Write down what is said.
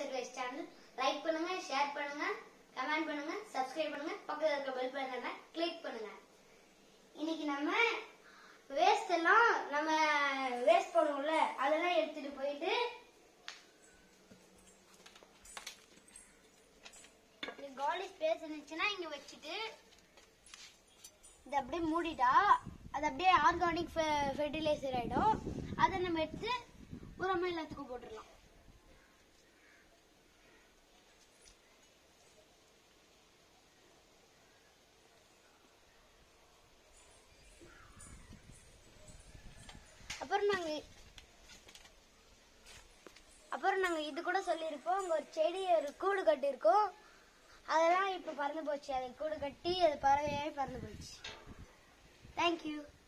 Services channel like பண்ணுங்க, share பண்ணுங்க, comment பண்ணுங்க, சப்ஸ்கிரைப் பண்ணுங்க, பக்கத்துல இருக்க பெல் பட்டனை கிளிக் பண்ணுங்க. இன்னைக்கு நம்ம வேஸ்ட் எல்லாம் வேஸ்ட் பண்ணுவோம்ல, அதெல்லாம் எடுத்துட்டு போயிட்டு காலி ஸ்பேஸ் இருந்துச்சுன்னா இங்க வச்சுட்டு இதை அப்படியே மூடிட்டா அது அப்படியே ஆர்கானிக் ஃபெர்டிலைசர் ஆயிடும். அதை நம்ம எடுத்து உரமா எல்லாத்துக்கும் போட்டுடலாம். அப்புறம் நாங்க இது கூட சொல்லியிருப்போம், அங்க ஒரு செடி ஒரு கூடு கட்டி இருக்கும், அதெல்லாம் இப்ப பறந்து போச்சு. அதை கூடு கட்டி அது பறவையாவே பறந்து போச்சு. தேங்க்யூ.